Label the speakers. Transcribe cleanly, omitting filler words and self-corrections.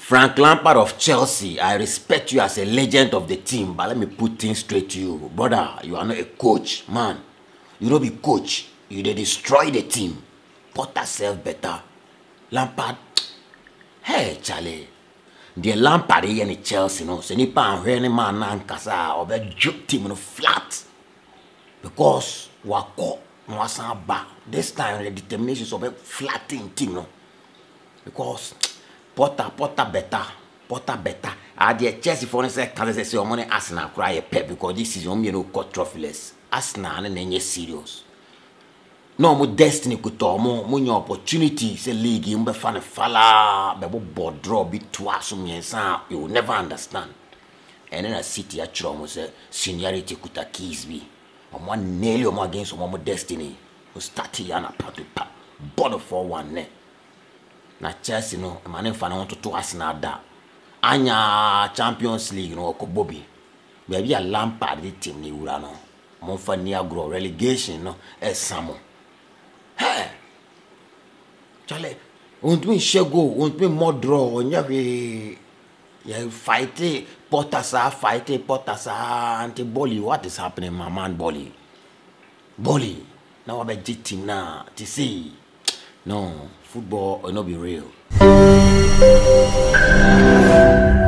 Speaker 1: Frank Lampard of Chelsea, I respect you as a legend of the team, but let me put things straight to you. Brother, you are not a coach, man. You don't be coach. You dey destroy the team. Potter self better. Lampard, hey, Charlie. The Lampard here in Chelsea, no. So nipa anhwe man na nkasa or be joke team no flat. Because wako no ba. This time the determination is of a flattening team, no. Because Potter better. The Chelsea for instance can say money Arsenal cry a pep because this is only no cut trophyless. Arsenal and then serious. No more destiny could talk more your opportunity say league you be fan falla be board draw be twice you will never understand. And then a city actually almost say seniority could a keys be. On one nail or against one more destiny. We start here and a part to part. Border for one ne. Na Chelsea no, man fan want to Arsenal da. Anya Champions League no ko Bobby. Maybe a Lampard the team ni wura no. Mon fan ni agro relegation no e samo. Hey. Chale, won't me shego, won't me more draw, onya we ya fight Potter anti Bolly. What is happening, my man Bolly? Now about G team now to see. No, football will not be real.